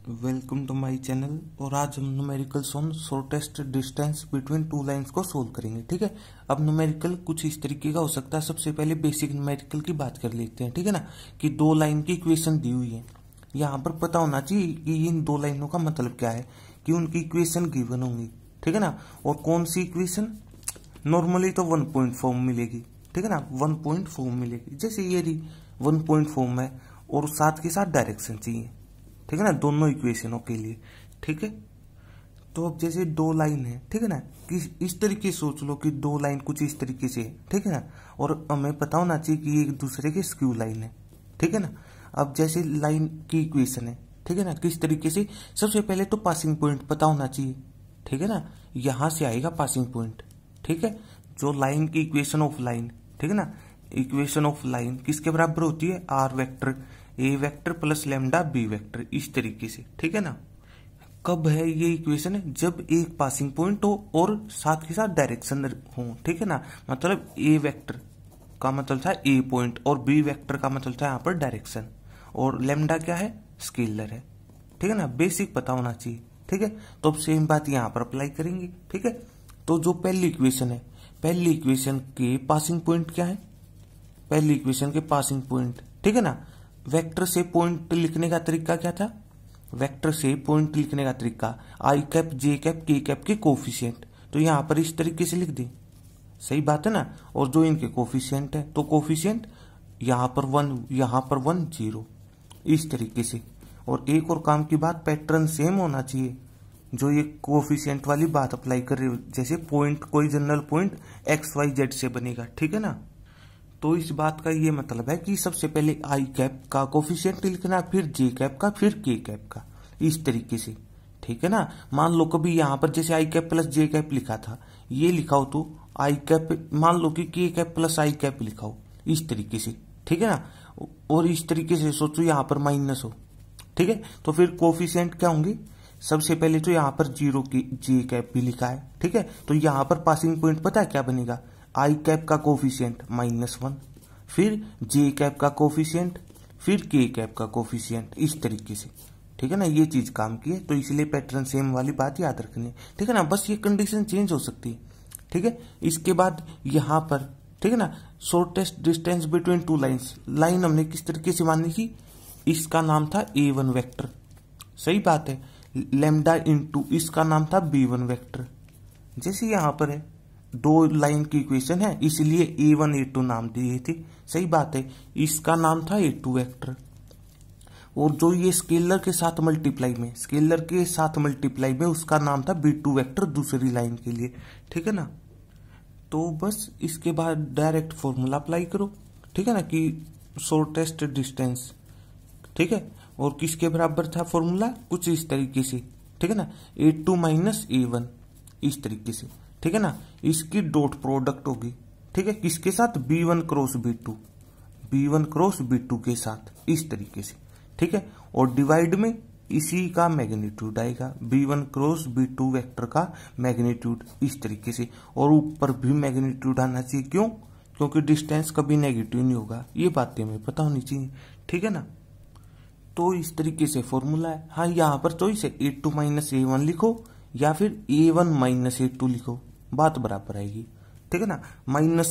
Welcome to my channel. और आज हम numericals on shortest distance between two lines को सोल्व करेंगे। ठीक है, अब न्यूमेरिकल कुछ इस तरीके का हो सकता है। सबसे पहले बेसिक न्यूमेरिकल की बात कर लेते हैं। ठीक है ना, कि दो लाइन की इक्वेशन दी हुई है। यहाँ पर पता होना चाहिए कि इन दो लाइनों का मतलब क्या है, कि उनकी इक्वेशन गिवन होंगी। ठीक है ना, और कौन सी इक्वेशन, नॉर्मली तो 1 पॉइंट फॉर्म मिलेगी। ठीक है ना, 1 पॉइंट फॉर्म मिलेगी। जैसे ये रही 1 पॉइंट फॉर्म है और साथ के साथ डायरेक्शन चाहिए। ठीक है ना, दोनों इक्वेशनों के लिए। ठीक है, तो अब जैसे दो लाइन है, ठीक है ना, कि इस तरीके से सोच लो कि दो लाइन कुछ इस तरीके से है। ठीक है ना, और हमें पता होना चाहिए कि एक दूसरे के स्क्यू लाइन है। ठीक है ना, अब जैसे लाइन की इक्वेशन है, ठीक है ना, किस तरीके से, सबसे पहले तो पासिंग पॉइंट पता होना चाहिए। ठीक है ना, यहां से आएगा पासिंग पॉइंट। ठीक है, जो लाइन की इक्वेशन ऑफ लाइन, ठीक है ना, इक्वेशन ऑफ लाइन किसके बराबर होती है, R vector A vector plus lambda B vector, इस तरीके से। ठीक है ना, कब है ये इक्वेशन है, जब एक पासिंग पॉइंट हो और साथ के साथ डायरेक्शन हो। ठीक है ना, मतलब ए वेक्टर का मतलब था ए पॉइंट और बी वेक्टर का मतलब था यहाँ पर डायरेक्शन, और लैम्डा क्या है, स्केलर है। ठीक है ना, बेसिक पता होना चाहिए। ठीक है, तो अब सेम बात यहाँ पर अप्लाई करेंगे। ठीक है, तो जो पहली इक्वेशन है, पहली इक्वेशन के पासिंग पॉइंट क्या है, पहली इक्वेशन के पासिंग पॉइंट, ठीक है ना, वेक्टर से पॉइंट लिखने का तरीका क्या था, वेक्टर से पॉइंट लिखने का तरीका I cap J cap K cap के कोफिशिएंट, तो यहां पर इस तरीके से लिख दें। सही बात है ना, और जो इनके कोफिशिएंट है, तो कोफिशिएंट यहां पर 1, यहां पर 1 0, इस तरीके से। और एक और काम की बात, पैटर्न सेम होना चाहिए। जो ये कोफिशिएंट वाली बात अप्लाई कर रहे हो, जैसे पॉइंट कोई जनरल पॉइंट XYZ से बनेगा। ठीक है ना, तो इस बात का ये मतलब है कि सबसे पहले आई कैप का कोफिशिएंट लिखना, फिर जे कैप का, फिर के कैप का, इस तरीके से। ठीक है ना, मान लो कभी यहां पर जैसे I cap plus J cap लिखा था, ये लिखा हो तो आई कैप, मान लो कि के कैप प्लस आई कैप लिखा हो, इस तरीके से। ठीक है ना, और इस तरीके से सोचो यहां पर माइनस हो। ठीक है, तो फिर कोफिशिएंट क्या होंगे, सबसे पहले तो यहां पर 0 की जे कैप भी लिखा है। ठीक है, तो यहां पर पासिंग पॉइंट पता है क्या बनेगा, आई कैप का कोफिशिएंट -1, फिर जे कैप का कोफिशिएंट, फिर के कैप का कोफिशिएंट, इस तरीके से। ठीक है ना, ये चीज काम की है, तो इसलिए पैटर्न सेम वाली बात याद रखनी है। ठीक है ना, बस ये कंडीशन चेंज हो सकती है। ठीक है, इसके बाद यहां पर, ठीक है ना, shortest distance between two lines, line हमने किस तरीके से मानी थी, इसका नाम था A1 वेक्टर। सही बात है, लैम्डा इंटू इसका नाम था B1 वेक्टर। जैसे यहां पर है दो लाइन की इक्वेशन है, इसलिए A1 A2 नाम दिए थे। सही बात है, इसका नाम था A2 वेक्टर। और जो ये स्केलर के साथ मल्टीप्लाई में, स्केलर के साथ मल्टीप्लाई में, उसका नाम था B2 वेक्टर दूसरी लाइन के लिए। ठीक है ना, तो बस इसके बाद डायरेक्ट फॉर्मूला अप्लाई करो। ठीक है ना, कि शॉर्टेस्ट डिस्टेंस, ठीक है, और किसके बराबर था फॉर्मूला, कुछ इस तरीके से। ठीक है ना, A2 माइनस A1, इस तरीके से। ठीक है ना, इसकी डॉट प्रोडक्ट होगी। ठीक है, किसके साथ, B1 cross B2, B1 cross B2 के साथ, इस तरीके से। ठीक है, और डिवाइड में इसी का मैग्नीट्यूड आएगा, B1 क्रॉस B2 वेक्टर का मैग्नीट्यूड, इस तरीके से। और ऊपर भी मैग्नीट्यूड आना चाहिए, क्यों, क्योंकि डिस्टेंस कभी नेगेटिव नहीं होगा। ये बातें हमें पता होनी चाहिए। ठीक है ना, तो इस तरीके से फॉर्मूला है। हाँ, यहाँ पर चॉइस है, A2 माइनस A1 लिखो या फिर A1 माइनस A2 लिखो, बात बराबर आएगी। ठीक है ना, माइनस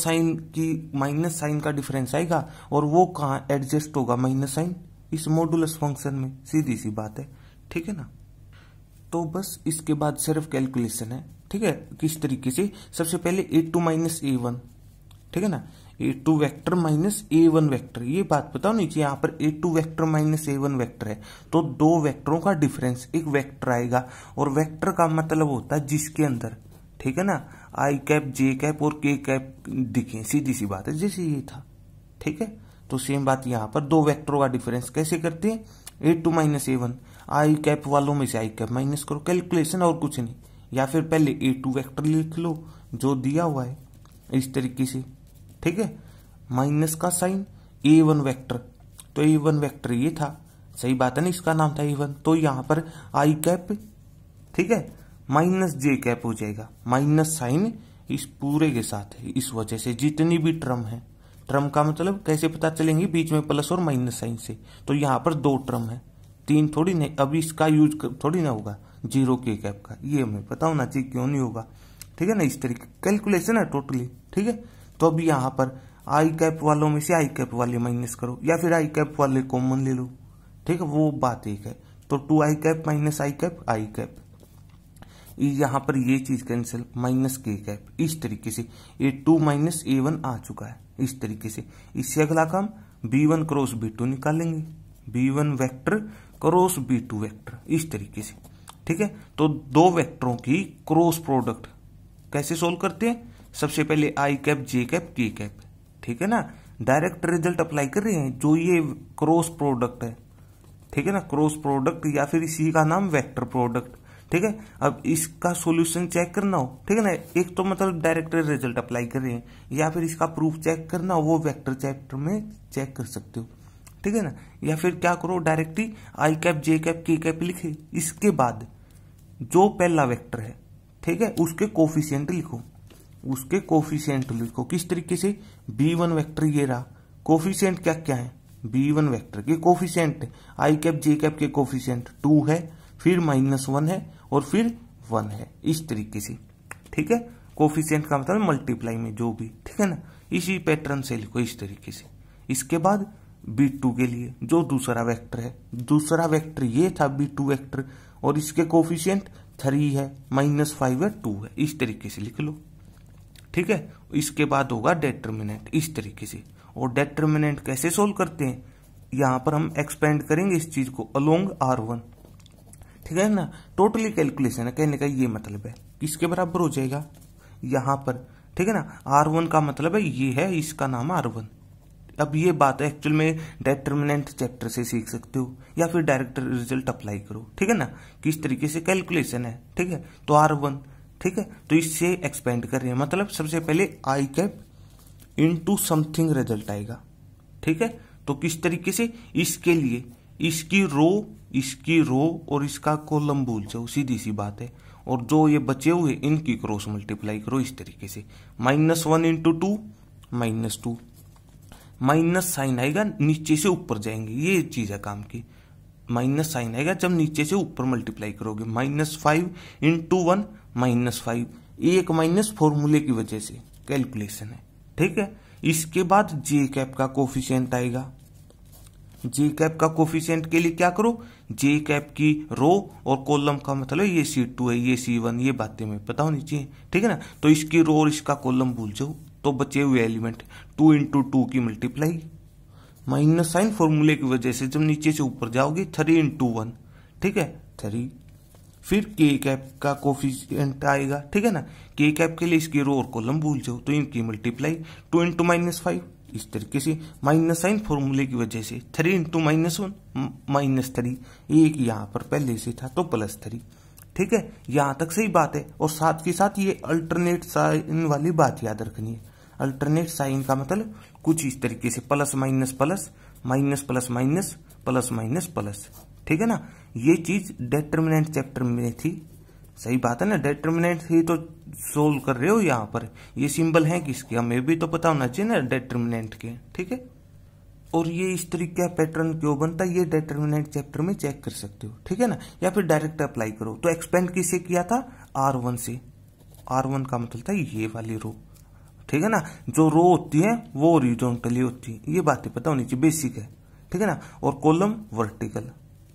साइन का डिफरेंस आएगा, और वो कहाँ एडजस्ट होगा माइनस साइन, इस मॉडुलस फंक्शन में, सीधी सी बात है। ठीक है ना, तो बस इसके बाद सिर्फ कैलकुलेशन है। ठीक है, किस तरीके से, सबसे पहले A2 माइनस A1, ठीक है ना, A2 vector minus A1 vector, ये बात पता होनी चाहिए। यहाँ पर A2 vector minus A1 vector है, तो दो वेक्टरों का डिफरेंस एक वेक्टर आएगा, और वेक्टर का मतलब होता है जिसके अंदर, ठीक है ना, आई कैप जे कैप और के कैप दिखे, सीधी सी बात है, जैसे ये था। ठीक है, तो सेम बात यहाँ पर, दो वेक्टरों का डिफरेंस कैसे करते हैं, A2 माइनस A1, आई कैप वालों में से आई कैप माइनस करो, कैलकुलेशन और कुछ नहीं। या फिर पहले A2 वेक्टर लिख लो जो दिया हुआ है, इस तरीके से। ठीक है, माइनस का साइन, A1 वेक्टर, तो A1 वेक्टर ये था। सही बात है ना, इसका नाम था A1, तो यहां पर आई कैप, ठीक है, माइनस जे कैप हो जाएगा, माइनस साइन इस पूरे के साथ है। इस वजह से जितनी भी टर्म है, टर्म का मतलब कैसे पता चलेंगे, बीच में प्लस और माइनस साइन से, तो यहां पर दो टर्म है, 3 थोड़ी नहीं, अभी इसका यूज थोड़ी ना होगा 0 के कैप का, ये हमें पता होना चाहिए क्यों नहीं होगा, ठीक है ना। इस तरीके कैलकुलेशन है टोटली, ठीक है। तो अभी यहाँ पर आई कैप वालों में से आई कैप वाले माइनस करो, या फिर आई कैप वाले कॉमन ले लो, ठीक है, वो बात एक है। तो 2 I cap minus I cap, यहाँ पर ये चीज कैंसिल, माइनस के कैप, इस तरीके से A2 माइनस A1 आ चुका है इस तरीके से। इससे अगला काम B1 क्रॉस B2 निकालेंगे, B1 vector cross B2 vector, इस तरीके से, ठीक है। तो दो वेक्टरों की क्रॉस प्रोडक्ट कैसे सोल्व करते हैं, सबसे पहले I cap J cap K cap, ठीक है ना, डायरेक्ट रिजल्ट अप्लाई कर रहे हैं, जो ये क्रॉस प्रोडक्ट है, ठीक है ना, क्रॉस प्रोडक्ट या फिर इसी का नाम वेक्टर प्रोडक्ट, ठीक है। अब इसका सॉल्यूशन चेक करना हो, ठीक है ना, एक तो मतलब डायरेक्ट रिजल्ट अप्लाई कर रहे हैं, या फिर इसका प्रूफ चेक करना हो, वो वेक्टर चैप्टर में चेक कर सकते हो, ठीक है ना। या फिर क्या करो, डायरेक्ट ही I cap J cap K cap लिखे, इसके बाद जो पहला वेक्टर है, ठीक है, उसके कोफिशिएंट लिखो, उसके कोफिशिएंट लिखो किस तरीके से, B1 वेक्टर ये रहा, कोफिशिएंट क्या क्या है, B1 वेक्टर के coefficient I cap J cap के कोफिशिएंट 2 है, फिर -1 है और फिर 1 है, इस तरीके से, ठीक है। कोफिशिएंट का मतलब मल्टीप्लाई में जो भी, ठीक है ना, इसी पैटर्न से लिखो इस तरीके से। इसके बाद B2 के लिए जो दूसरा वेक्टर है, दूसरा वेक्टर ये था B2 वेक्टर, और इसके कोफिशिएंट 3 है, -5 है, 2 है, इस तरीके से लिख लो, ठीक है। इसके बाद होगा डेटर्मिनेंट, इस तरीके से। और डेटर्मिनेंट कैसे सोल्व करते हैं, यहां पर हम एक्सपेंड करेंगे इस चीज को अलोंग R1, ठीक है ना। टोटली कैलकुलेशन है, कहने का ये मतलब है, किसके बराबर हो जाएगा यहां पर, ठीक है ना। R1 का मतलब है ये है, इसका नाम R1। अब ये बात एक्चुअल में डेटर्मिनेंट चैप्टर से सीख सकते हो, या फिर डायरेक्ट रिजल्ट अप्लाई करो, ठीक है ना, किस तरीके से कैलकुलेशन है, ठीक है। तो R1, ठीक है, तो इससे एक्सपेंड कर रहे हैं, मतलब सबसे पहले I cap into something result आएगा, ठीक है। तो किस तरीके से, इसके लिए इसकी रो और इसका कॉलम भूल जाओ, सीधी सी बात है, और जो ये बचे हुए इनकी क्रॉस मल्टीप्लाई करो इस तरीके से, -1 इंटू 2 -2, माइनस साइन आएगा नीचे से ऊपर जाएंगे, ये चीज है काम की, माइनस साइन आएगा जब नीचे से ऊपर मल्टीप्लाई करोगे, -5 इंटू 1 -5, एक माइनस फॉर्मूले की वजह से कैलकुलेशन है, ठीक है। इसके बाद जे कैप का कोफिशिएंट आएगा, जे कैप का कोफिशिएंट के लिए क्या करो, जे कैप की रो और कॉलम का मतलब ये C2 है, ये C1, ये बातें में पता होनी चाहिए, ठीक है ना। तो इसकी रो और इसका कॉलम भूल जाओ, तो बचे हुए एलिमेंट 2 इंटू 2 की मल्टीप्लाई, माइनस साइन फॉर्मूले की वजह से जब नीचे से ऊपर जाओगे 3 इंटू 1, ठीक है 3, फिर के कैप का कोफिशिएंट आएगा, ठीक है ना। के कैप के लिए इसकी रो और कॉलम भूल जाओ, तो इनकी मल्टीप्लाई 2 इंटू -5, इस तरीके से माइनस साइन फॉर्मूले की वजह से 3 इंटू -1 -3, एक यहाँ पर पहले से था तो +3, ठीक है। यहां तक सही बात है। और साथ के साथ ये अल्टरनेट साइन वाली बात याद रखनी है। अल्टरनेट साइन का मतलब कुछ इस तरीके से plus minus plus, minus plus minus, plus minus plus, ठीक है ना। ये चीज डेटर्मिनेंट चैप्टर में थी, सही बात है ना, डेटर्मिनेंट ही तो सोल्व कर रहे हो यहाँ पर। ये सिंबल है किसके, हमें भी तो पता होना चाहिए ना डेटर्मिनेंट के, ठीक है। और ये इस तरीके का पैटर्न क्यों बनता है, ये डेटर्मिनेंट चैप्टर में चेक कर सकते हो, ठीक है ना। या फिर डायरेक्ट अप्लाई करो। तो एक्सपेंड किससे किया था, R1 से। R1 का मतलब था ये वाली रो, ठीक है ना। जो रो होती है वो हॉरिजॉन्टली होती है, ये बातें पता होनी चाहिए, बेसिक है, ठीक है ना। और कॉलम वर्टिकल,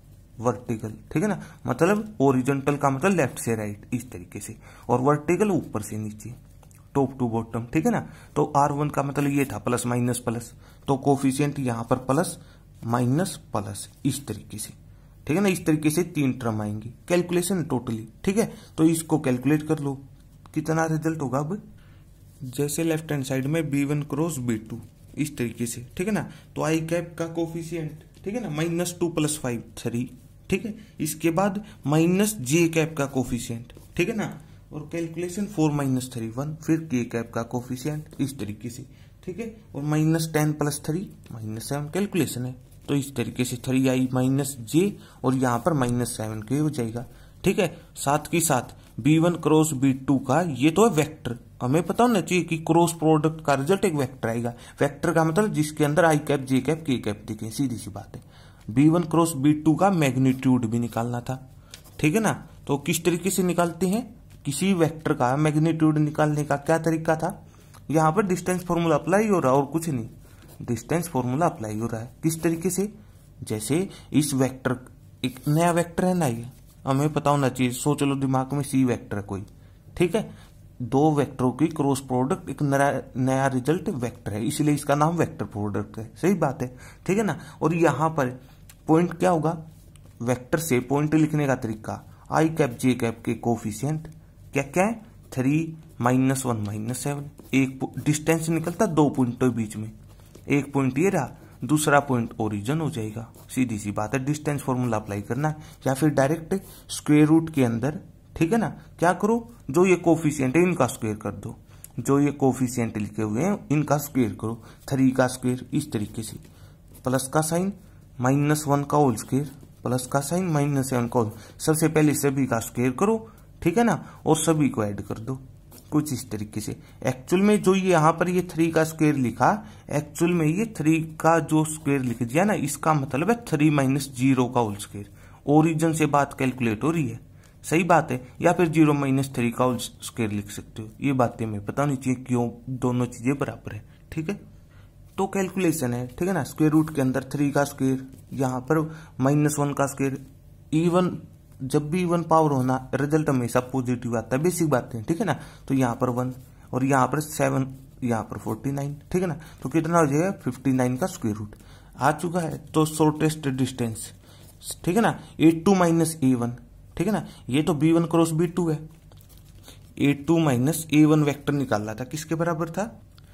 ठीक है ना। मतलब ओरिजेंटल का मतलब लेफ्ट से राइट, इस तरीके से, और वर्टिकल ऊपर से नीचे, टॉप टू बॉटम, ठीक है ना। तो R1 का मतलब ये था प्लस माइनस प्लस, तो कोफिशिएंट यहाँ पर प्लस माइनस प्लस, इस तरीके से, ठीक है ना। इस तरीके से 3 टर्म आएंगी, कैलकुलेशन टोटली, ठीक है। तो इसको कैलकुलेट कर लो, कितना रिजल्ट होगा। अब जैसे लेफ्ट हैंड साइड में B1 क्रॉस B2, इस तरीके से, ठीक है ना। तो आई कैप का कोफिशिएंट, ठीक है ना, -2 + 5 3, ठीक है। इसके बाद माइनस जे कैप का कोफिशिएंट, ठीक है ना। और कैलकुलेशन 4 - 3 1, फिर के कैप का कोफिशिएंट, इस तरीके से, ठीक है। और -10 + 3 -7 कैलकुलेशन है। तो इस तरीके से 3 आई माइनस जे, और यहाँ पर -7 के हो जाएगा, ठीक है। साथ के साथ B1 क्रॉस B2 का ये तो है वेक्टर, हमें पता होना चाहिए कि क्रॉस प्रोडक्ट का रिजल्ट एक वेक्टर आएगा। वेक्टर का मतलब जिसके अंदर I cap J cap K cap दिखे, सीधी सी बात है। B1 क्रॉस B2 का मैग्नीट्यूड भी निकालना था, ठीक है ना। तो किस तरीके से निकालते हैं, किसी वेक्टर का मैग्नीट्यूड निकालने का क्या तरीका था, यहाँ पर डिस्टेंस फॉर्मूला अप्लाई हो रहा है और कुछ नहीं, डिस्टेंस फॉर्मूला अप्लाई हो रहा है। किस तरीके से, जैसे इस वेक्टर, एक नया वेक्टर है ना, ये हमें पता होना चाहिए, सोच लो दिमाग में सी वेक्टर है कोई, ठीक है, दो वेक्टरों की क्रॉस प्रोडक्ट एक नया रिजल्ट वेक्टर है, इसलिए इसका नाम वेक्टर प्रोडक्ट है, सही बात है, ठीक है ना। और यहां पर पॉइंट क्या होगा, वेक्टर से पॉइंट लिखने का तरीका, आई कैप जे कैप के कोफिशिएंट क्या क्या है, 3 -1 -7, एक डिस्टेंस निकलता 2 पॉइंटों के बीच में, एक पॉइंट ये रहा, दूसरा पॉइंट ओरिजिन हो जाएगा, सीधी सी बात है, डिस्टेंस फॉर्मूला अप्लाई करना है, या फिर डायरेक्ट स्क्वायर रूट के अंदर, ठीक है ना, क्या करो, जो ये कोफिशिएंट है इनका स्क्वायर कर दो, जो ये कोफिशिएंट लिखे हुए हैं इनका स्क्वायर करो, 3 का स्क्वायर, इस तरीके से, प्लस का साइन -1 का होल स्क्वायर, प्लस का साइन -7 का होल, सबसे पहले सभी का स्क्वायर करो, ठीक है ना, और सभी को ऐड कर दो, कुछ इस तरीके से। एक्चुअल में जो यहाँ पर ये 3 का स्क्वायर लिखा, एक्चुअल में ये 3 का जो स्क्वायर लिख दिया ना, इसका मतलब है 3 - 0 का होल स्क्वायर, ओरिजिन से बात कैलकुलेट हो रही है, सही बात है, या फिर 0 - 3 का होल स्क्वायर लिख सकते हो, ये बातें हमें पता नहीं चाहिए क्यों दोनों चीजें बराबर है, ठीक है। तो कैलकुलेशन है, ठीक है ना, स्क्वायर रूट के अंदर 3 का स्क्वायर, यहाँ पर -1 का स्क्वायर, इवन जब भी इवन पावर होना रिजल्ट हमेशा पॉजिटिव आता है, बेसिक बात है, ठीक है ना। तो यहाँ पर 1 और यहाँ पर 7, यहाँ पर 49, ठीक है ना, तो कितना हो जाएगा 59 का स्क्वायर रूट आ चुका है। तो शॉर्टेस्ट डिस्टेंस, ठीक है ना, A2 - A1, ठीक है ना, ये तो B1 क्रॉस B2 है, A2 - A1 वेक्टर निकालना था, किसके बराबर था,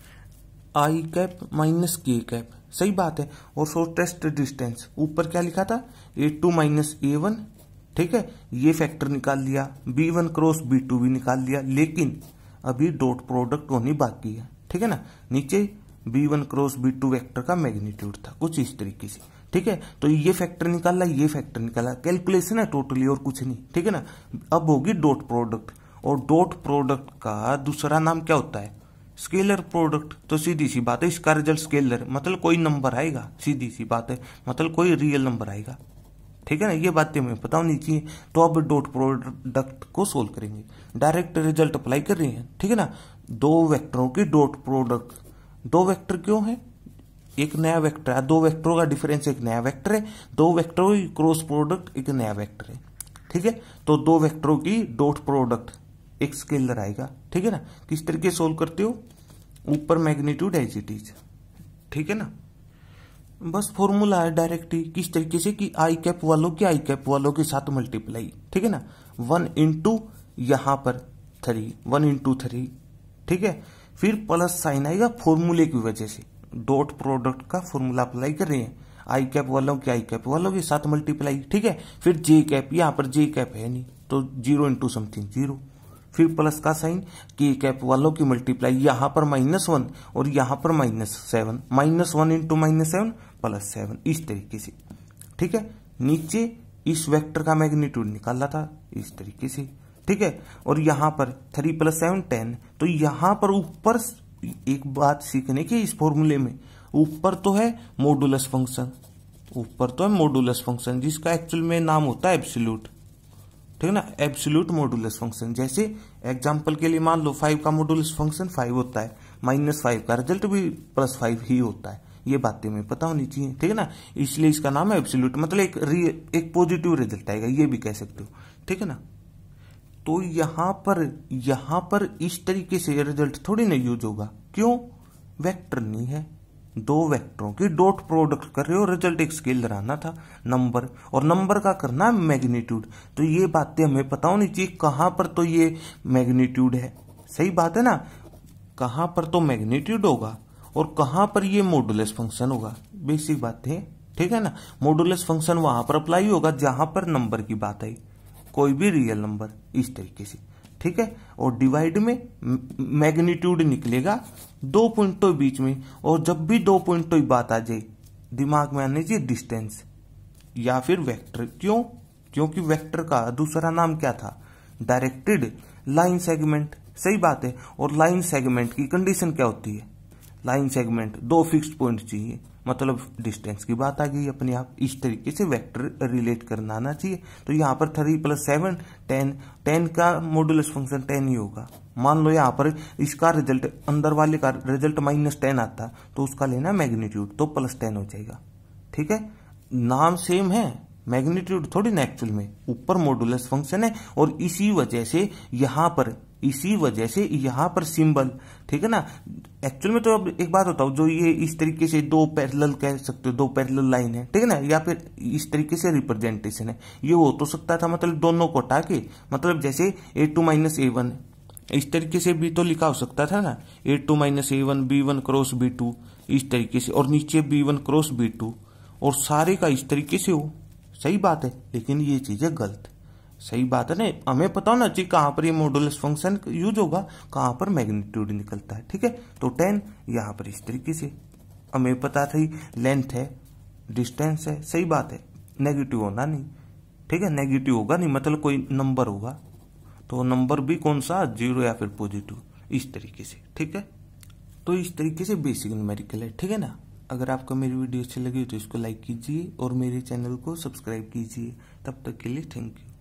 I cap minus K cap, सही बात है। और शॉर्टेस्ट डिस्टेंस ऊपर क्या लिखा था, A2 - A1, ठीक है, ये फैक्टर निकाल लिया, B1 क्रॉस B2 भी निकाल लिया, लेकिन अभी डॉट प्रोडक्ट होनी बाकी है, ठीक है ना। नीचे B1 क्रॉस B2 वेक्टर का मैग्नीट्यूड था, कुछ इस तरीके से, ठीक है। तो ये फैक्टर निकाला, ये फैक्टर निकाला, कैलकुलेशन है टोटली और कुछ नहीं, ठीक है ना। अब होगी डॉट प्रोडक्ट, और डॉट प्रोडक्ट का दूसरा नाम क्या होता है, स्केलर प्रोडक्ट। तो सीधी सी बात है, इसका रिजल्ट स्केलर मतलब कोई नंबर आएगा, सीधी सी बात है, मतलब कोई रियल नंबर आएगा, ठीक है ना, ये बातें हमें पता होनी चाहिए। तो अब डॉट प्रोडक्ट को सोल्व करेंगे, डायरेक्ट रिजल्ट अप्लाई कर रहे हैं, ठीक है ना। दो वेक्टरों की डॉट प्रोडक्ट, दो वेक्टर क्यों है, एक नया वेक्टर है, दो वेक्टरों का डिफरेंस एक नया वेक्टर है, दो वेक्टरों की क्रॉस प्रोडक्ट एक नया वेक्टर है, ठीक है। तो दो वेक्टरों की डॉट प्रोडक्ट एक स्केलर आएगा, ठीक है ना। किस तरीके सोल्व करते हो, ऊपर मैग्नीट्यूड एज इट इज, ठीक है ना, बस फॉर्मूला है डायरेक्ट ही, किस तरीके से कि आई कैप वालों की आई कैप वालों के साथ मल्टीप्लाई, ठीक है ना, 1 इंटू यहाँ पर 3, 1 इंटू 3, ठीक है, फिर प्लस साइन आएगा फॉर्मूले की वजह से, डॉट प्रोडक्ट का फॉर्मूला अप्लाई कर रहे हैं, आई कैप वालों की आई कैप वालों के साथ मल्टीप्लाई, ठीक है। फिर जे कैप, यहाँ पर जे कैप है नहीं तो 0 इंटू समथिंग 0, फिर प्लस का साइन, के कैप वालों की मल्टीप्लाई, यहाँ पर -1 और यहाँ पर -7, -1 इंटू -7 +7, इस तरीके से, ठीक है। नीचे इस वेक्टर का मैग्नीट्यूड निकाला था इस तरीके से, ठीक है। और यहाँ पर 3 + 7 10, तो यहाँ पर ऊपर एक बात सीखने की, इस फॉर्मूले में ऊपर तो है मॉडुलस फंक्शन, ऊपर तो है मॉडुलस फंक्शन जिसका एक्चुअल में नाम होता है एब्सोल्यूट, ठीक है ना, एब्सोल्यूट मॉडुलस फंक्शन। जैसे एग्जांपल के लिए मान लो 5 का मॉडुलस फंक्शन 5 होता है, -5 का रिजल्ट भी +5 ही होता है, ये बातें में पता होनी चाहिए, ठीक है ना, इसलिए इसका नाम है एब्सोल्यूट, मतलब एक पॉजिटिव रिजल्ट आएगा, ये भी कह सकते हो, ठीक है ना। तो यहाँ पर इस तरीके से रिजल्ट थोड़ी ना यूज होगा, क्यों, वेक्टर नहीं है, दो वेक्टरों की डॉट प्रोडक्ट कर रहे हो, रिजल्ट एक स्केलर आना था, नंबर, और नंबर का करना है मैग्नीट्यूड। तो ये बातें हमें पता होनी चाहिए, कहां पर तो ये मैग्नीट्यूड है, सही बात है ना, कहां पर तो मैग्नीट्यूड होगा और कहां पर ये मॉडुलस फंक्शन होगा, बेसिक बात है, ठीक है ना। मॉडुलस फंक्शन वहां पर अप्लाई होगा जहां पर नंबर की बात आई, कोई भी रियल नंबर, इस तरीके से, ठीक है। और डिवाइड में मैग्नीट्यूड निकलेगा दो पॉइंटों के बीच में, और जब भी दो पॉइंटों की बात आ जाए दिमाग में आने चाहिए डिस्टेंस या फिर वेक्टर, क्यों, क्योंकि वेक्टर का दूसरा नाम क्या था, डायरेक्टेड लाइन सेगमेंट, सही बात है। और लाइन सेगमेंट की कंडीशन क्या होती है, लाइन सेगमेंट दो फिक्स्ड पॉइंट चाहिए, मतलब डिस्टेंस की बात आ गई अपने आप। इस तरीके से वेक्टर रिलेट करना आना चाहिए। तो यहाँ पर 3 + 7 10, 10 का मॉडुलस फंक्शन 10 ही होगा। मान लो यहाँ पर इसका रिजल्ट, अंदर वाले का रिजल्ट -10 आता तो उसका लेना मैग्नीट्यूड, तो +10 हो जाएगा। ठीक है, नाम सेम है, मैग्नीट्यूड थोड़ी ना एक्चुअल में, ऊपर मॉडुलस फंक्शन है और इसी वजह से यहाँ पर सिंबल, ठीक है ना। एक्चुअल में तो अब एक बात बताओ, जो ये इस तरीके से दो पैरेलल कह सकते हो, दो पैरेलल लाइन है, ठीक है ना, या फिर इस तरीके से रिप्रेजेंटेशन है, ये हो तो सकता था मतलब दोनों को हटा के, मतलब जैसे a2 - a1 इस तरीके से भी तो लिखा हो सकता था ना, a2 - a1 b1 cross b2 इस तरीके से, और नीचे b1 क्रॉस b2, और सारे का इस तरीके से हो। सही बात है, लेकिन ये चीजें गलत। सही बात है ना, हमें पता होना चाहिए कहां पर ये मॉडुलस फंक्शन यूज होगा, कहां पर मैग्नीट्यूड निकलता है। ठीक है, तो 10 यहां पर इस तरीके से, हमें पता थी लेंथ है, डिस्टेंस है, सही बात है, नेगेटिव होना नहीं। ठीक है, नेगेटिव होगा नहीं मतलब कोई नंबर होगा, तो नंबर भी कौन सा, 0 या फिर पॉजिटिव, इस तरीके से। ठीक है, तो इस तरीके से बेसिक न्यूमेरिकल है। ठीक है ना, अगर आपको मेरी वीडियो अच्छी लगी तो इसको लाइक कीजिए और मेरे चैनल को सब्सक्राइब कीजिए। तब तक के लिए थैंक यू।